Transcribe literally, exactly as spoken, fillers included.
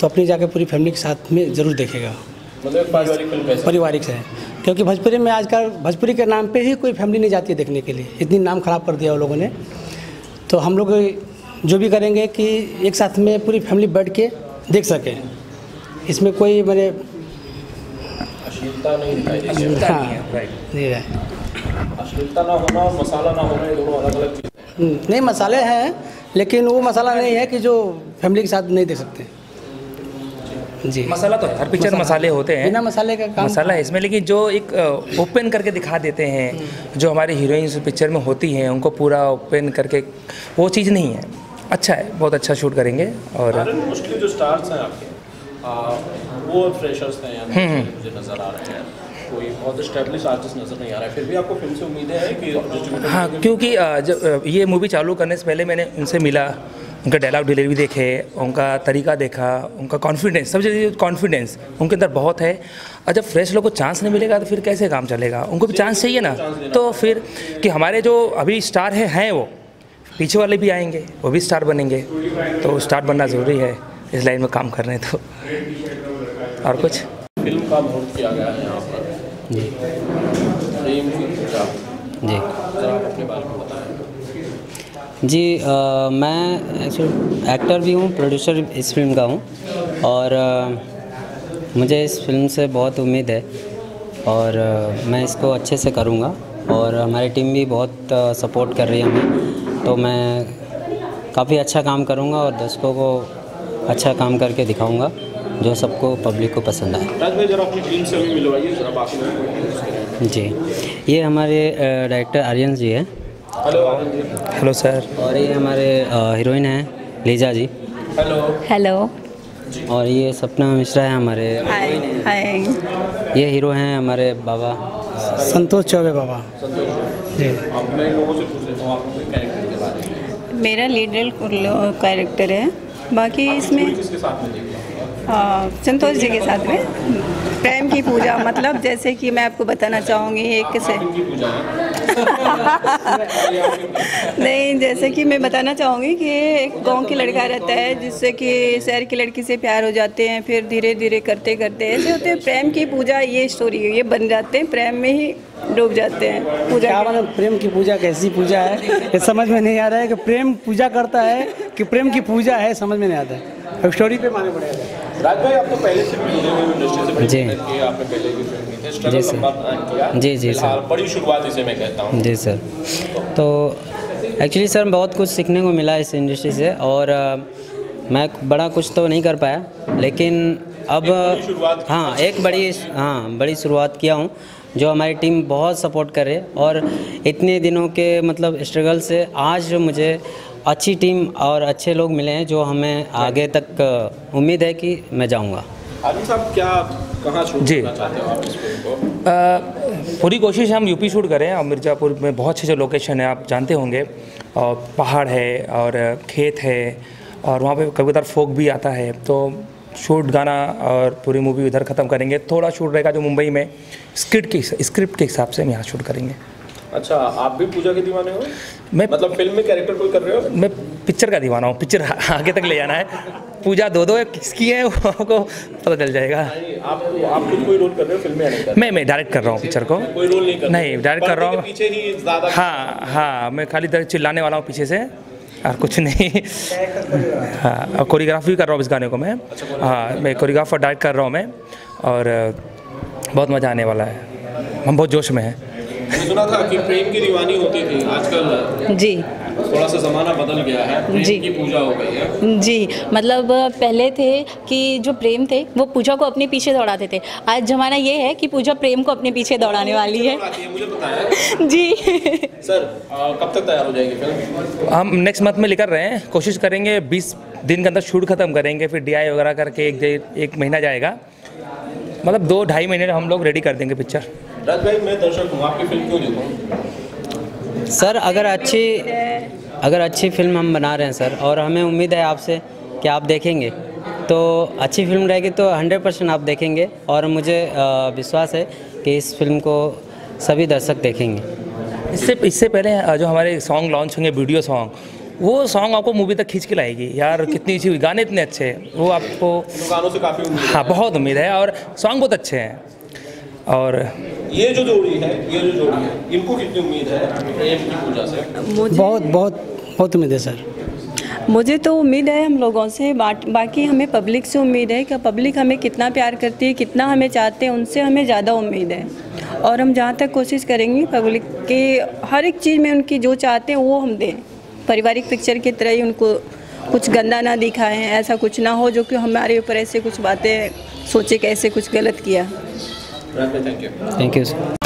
तो अपनी जाकर पूरी फैमिली के साथ में ज़रूर देखेगा। मतलब पारिवारिक फिल्म है, पारिवारिक से है, क्योंकि भोजपुरी में आजकल भोजपुरी के नाम पे ही कोई फैमिली नहीं जाती है देखने के लिए, इतनी नाम ख़राब कर दिया वो लोगों ने। तो हम लोग जो भी करेंगे कि एक साथ में पूरी फैमिली बैठ के देख सकें, इसमें कोई मैंने अश्लीलता नहीं दिखाई देगी। हाँ नहीं है, अश्लीलता ना होना और मसाला ना होना, ये दोनों अलग अलग चीज़। नहीं मसाले हैं, लेकिन वो मसाला नहीं है कि जो फैमिली के साथ नहीं देख सकते जी। मसाला तो हर पिक्चर मसाले होते हैं, बिना मसाले का काम मसाला है इसमें, लेकिन जो एक ओपन करके दिखा देते हैं जो हमारी हीरोइंस पिक्चर में होती हैं उनको पूरा ओपन करके, वो चीज़ नहीं है। अच्छा है, बहुत अच्छा शूट करेंगे। और मोस्टली जो स्टार्स हैं आपके आ, वो फ्रेशर्स हैं या नहीं, मुझे नज़र आ रहे हैं, कोई बहुत एस्टेब्लिश आर्टिस्ट नज़र नहीं आ रहा है, फिर भी आपको फिल्म से उम्मीद है कि हाँ, क्योंकि जब ये मूवी चालू करने से पहले मैंने उनसे मिला, उनका डायलॉग डिलीवरी देखे, उनका तरीका देखा, उनका कॉन्फिडेंस, सबसे ज़्यादा कॉन्फिडेंस उनके अंदर बहुत है। और जब फ्रेश लोग को चांस नहीं मिलेगा तो फिर कैसे काम चलेगा, उनको भी चांस चाहिए ना। तो फिर कि हमारे जो अभी स्टार है हैं वो पीछे वाले भी आएंगे, वो भी स्टार बनेंगे, तो स्टार बनना ज़रूरी है इस लाइन में काम कर रहे हैं। तो और कुछ फिल्म का बहुत किया गया है यहाँ पर जी प्रेम की पूजा, जी जरा आप अपने बारे में बताएं। जी आ, मैं एक्चुअली एक्टर भी हूँ, प्रोड्यूसर इस फिल्म का हूँ, और आ, मुझे इस फिल्म से बहुत उम्मीद है और आ, मैं इसको अच्छे से करूँगा, और हमारी टीम भी बहुत आ, सपोर्ट कर रही है हमें, तो मैं काफ़ी अच्छा काम करूँगा और दर्शकों को अच्छा काम करके दिखाऊँगा जो सबको पब्लिक को पसंद आए। राज भाई जरा अपनी टीम से भी मिलवाइए, जरा बाकी लोगों को। जी, ये हमारे डायरेक्टर आर्यन जी हैं। Hello Aryan ji. Hello sir. और ये हमारे हीरोइन हैं लीजा जी। हेलो। हेलो। और ये सपना मिश्रा है हमारे। हाय हाय। ये हीरो हैं हमारे बाबा संतोष चौबे बाबा जी। अब मैं लोगों से पूछ लेता हूँ आपके कैरेक्टर के बारे में। मेरा लीडर कैरेक्टर है, बाकी इसमें किसके साथ में देखिए? आ, संतोष जी के साथ में प्रेम की पूजा, मतलब जैसे कि मैं आपको बताना चाहूँगी एक से नहीं, जैसे कि मैं बताना चाहूँगी कि एक गांव की लड़का रहता है जिससे कि शहर की लड़की से प्यार हो जाते हैं, फिर धीरे धीरे करते करते ऐसे होते हैं प्रेम की पूजा, ये स्टोरी है, ये बन जाते हैं, प्रेम में ही डूब जाते हैं। पूजा क्या मतलब प्रेम की पूजा कैसी पूजा है, ये समझ में नहीं आ रहा है कि प्रेम पूजा करता है कि प्रेम की पूजा है, समझ में नहीं आता है। अब स्टोरी पे माने पड़ेगा। राज भाई आप तो पहले से भी जुड़े हुए इंडस्ट्री से, बड़ी जी। मेहनत की, आपने पहले भी फिल्म की थी, स्ट्रगल जी सर। लंबा किया। जी जी सर। फिलहाल बड़ी शुरुआत इसे मैं कहता हूँ। जी सर। तो एक्चुअली सर बहुत कुछ सीखने को मिला इस इंडस्ट्री से, और आ, मैं बड़ा कुछ तो नहीं कर पाया, लेकिन अब हाँ एक बड़ी हाँ बड़ी शुरुआत किया हूँ, जो हमारी टीम बहुत सपोर्ट कर रही है, और इतने दिनों के मतलब स्ट्रगल से आज मुझे अच्छी टीम और अच्छे लोग मिले हैं, जो हमें आगे तक उम्मीद है कि मैं जाऊंगा। आदिल साहब क्या कहाँ शूट जी। करना चाहते हो आप इस फिल्म को? पूरी कोशिश है हम यूपी शूट करें, और मिर्ज़ापुर में बहुत अच्छे अच्छे लोकेशन है, आप जानते होंगे, और पहाड़ है और खेत है, और वहाँ पे कभी कभार फोक भी आता है, तो शूट गाना और पूरी मूवी उधर ख़त्म करेंगे। थोड़ा शूट रहेगा जो मुंबई में स्क्रिप्ट के स्क्रिप्ट के हिसाब से हम यहाँ शूट करेंगे। अच्छा, आप भी पूजा के दीवाने हो? मैं मतलब फिल्म में कैरेक्टर कोई कर रहे हो? मैं पिक्चर का दीवाना हूँ, पिक्चर आगे तक ले जाना है। पूजा दो दो है, किसकी है वो आपको पता चल जाएगा। नहीं, आप आप खुद कोई रोल कर रहे हो फिल्म में या नहीं कर रहे? मैं मैं डायरेक्ट कर रहा हूँ पिक्चर को। कोई रोल नहीं कर रहे? नहीं, डायरेक्ट कर रहा हूँ। पीछे ही ज़्यादा। हाँ हाँ, मैं खाली इधर चिल्लाने वाला हूँ पीछे से, और कुछ नहीं। हाँ, और कोरियोग्राफी कर रहा हूँ इस गाने को मैं। हाँ, मैं कोरियोग्राफर डायरेक्ट कर रहा हूँ मैं, और बहुत मज़ा आने वाला है, हम बहुत जोश में हैं। मैंने सुना था कि प्रेम की दीवानी होती थी, आजकल जी थोड़ा सा ज़माना बदल गया है, प्रेम जी। की पूजा हो गई है। जी, मतलब पहले थे कि जो प्रेम थे वो पूजा को अपने पीछे दौड़ाते थे, आज ज़माना ये है कि पूजा प्रेम को अपने पीछे दौड़ाने वाली है। मुझे पता है जी। सर, आ, कब तक तैयार हो जाएगी फिल्म? हम नेक्स्ट मंथ में लेकर रहे हैं, कोशिश करेंगे बीस दिन के अंदर शूट ख़त्म करेंगे, फिर डी आई वगैरह करके एक एक महीना जाएगा, मतलब दो ढाई महीने हम लोग रेडी कर देंगे पिक्चर। राज भाई, मैं दर्शक हूँ, आपकी फिल्म क्यों देखूँ? सर अगर अच्छी अगर अच्छी फिल्म हम बना रहे हैं सर, और हमें उम्मीद है आपसे कि आप देखेंगे, तो अच्छी फिल्म रहेगी तो हंड्रेड परसेंट आप देखेंगे, और मुझे विश्वास है कि इस फिल्म को सभी दर्शक देखेंगे। इससे इससे पहले जो हमारे सॉन्ग लॉन्च होंगे, वीडियो सॉन्ग, वो सॉन्ग आपको मूवी तक खींच के लाएगी यार। कितनी अच्छी, गाने इतने अच्छे हैं, वो आपको गानों से काफ़ी उम्मीद है। हाँ बहुत उम्मीद है, और सॉन्ग बहुत अच्छे हैं। और ये जो जोड़ी है ये जो जोड़ी है इनको कितनी उम्मीद है प्रेम की पूजा से? मुझे बहुत बहुत बहुत उम्मीद है सर। मुझे तो उम्मीद है हम लोगों से, बाट बाकी हमें पब्लिक से उम्मीद है कि पब्लिक हमें कितना प्यार करती है, कितना हमें चाहते हैं, उनसे हमें ज़्यादा उम्मीद है। और हम जहाँ तक कोशिश करेंगे पब्लिक के हर एक चीज़ में उनकी जो चाहते हैं वो हम दें। पारिवारिक पिक्चर की तरह ही उनको कुछ गंदा ना दिखाएं, ऐसा कुछ ना हो जो कि हमारे ऊपर ऐसे कुछ बातें सोचे कि ऐसे कुछ गलत किया। Thank you. Thank you sir.